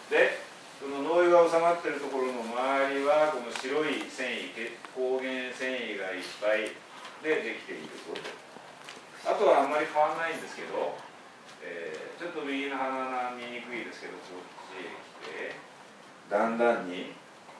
でその農油が収まってるところの周りはこの白い繊維、抗原繊維がいっぱいでできていると。あとはあんまり変わらないんですけど、ちょっと右の鼻が見にくいですけど、こっちへ来てだんだんに、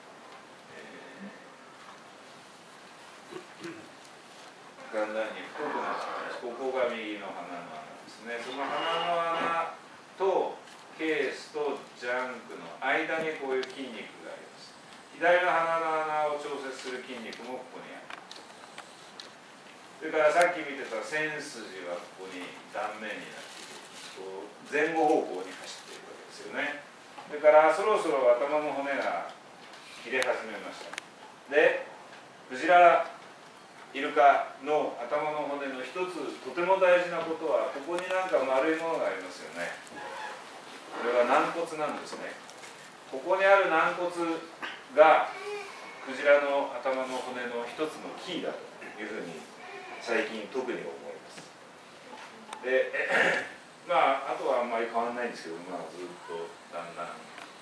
だんだんに太くなってきます。ここが右の鼻の穴ですね。その鼻の穴とケースとジャンクの間にこういう筋肉があります。左の鼻の穴を調節する筋肉もここにある。それからさっき見てた線筋はここに断面になっている、こう前後方向に走っているわけですよね。それからそろそろ頭の骨が切れ始めました。で、クジラ、イルカの頭の骨の一つとても大事なことは、ここになんか丸いものがありますよね。これは軟骨なんですね。ここにある軟骨がクジラの頭の骨の一つのキーだというふうに最近特に思います。で、まああとはあんまり変わらないんですけど、まあずっとだんだん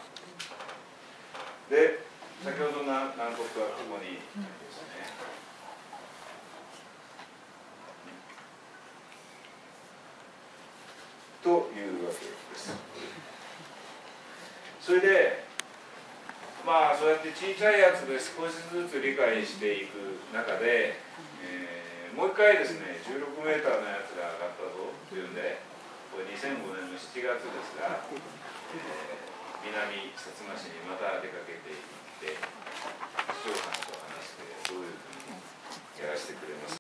で、先ほどの軟骨はここにですね。というわけです。それで、まあそうやって小さいやつで少しずつ理解していく中で、もう一回ですね、16メーターのやつが上がったぞというんで、これ2005年の7月ですが、南薩摩市にまた出かけていって、市長さんと話して、どういうふうにやらせてくれます